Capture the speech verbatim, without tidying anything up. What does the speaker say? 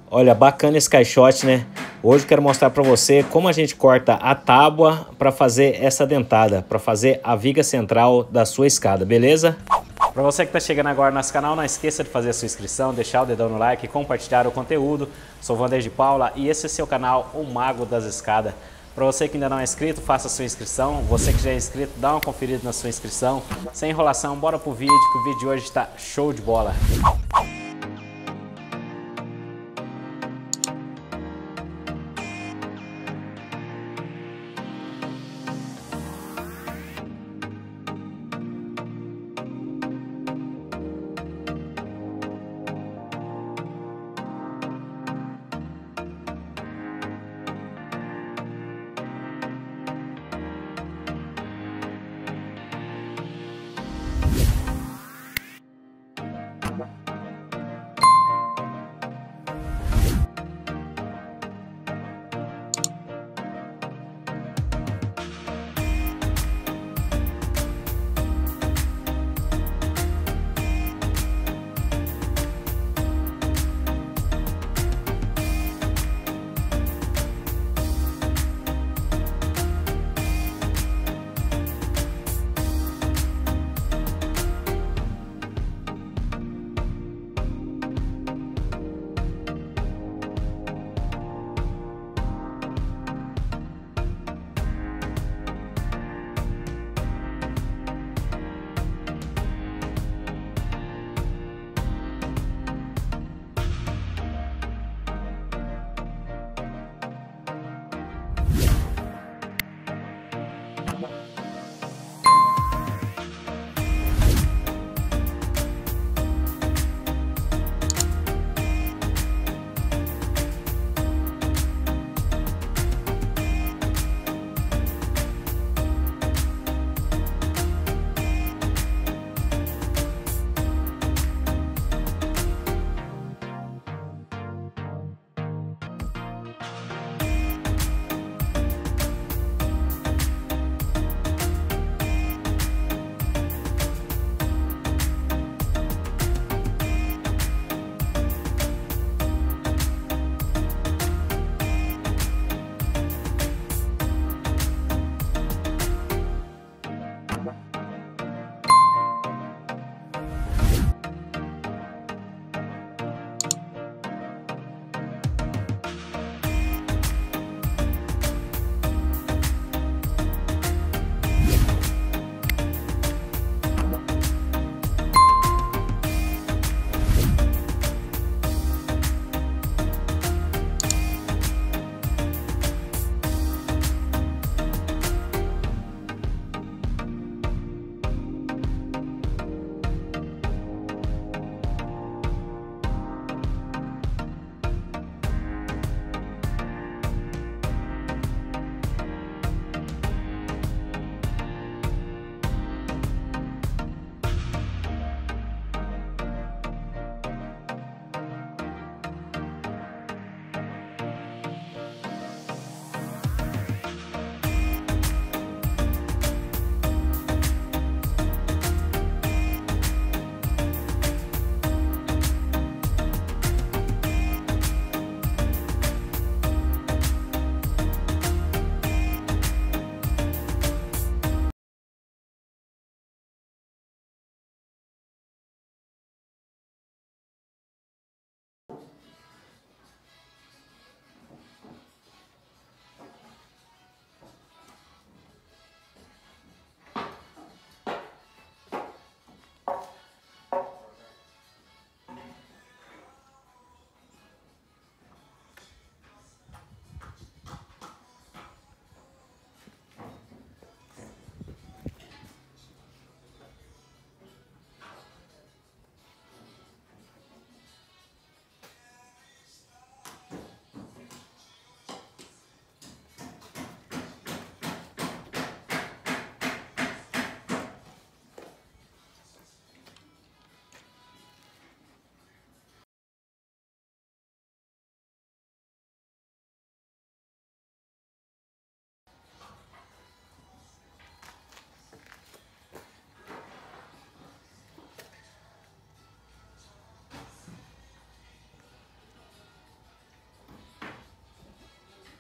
Olha, bacana esse caixote, né? Hoje eu quero mostrar para você como a gente corta a tábua para fazer essa dentada, para fazer a viga central da sua escada, beleza? Para você que está chegando agora no nosso canal, não esqueça de fazer a sua inscrição, deixar o dedão no like e compartilhar o conteúdo. Sou o Vandeir de Paula e esse é seu canal, o Mago das Escadas. Para você que ainda não é inscrito, faça a sua inscrição. Você que já é inscrito, dá uma conferida na sua inscrição. Sem enrolação, bora pro vídeo, que o vídeo de hoje está show de bola.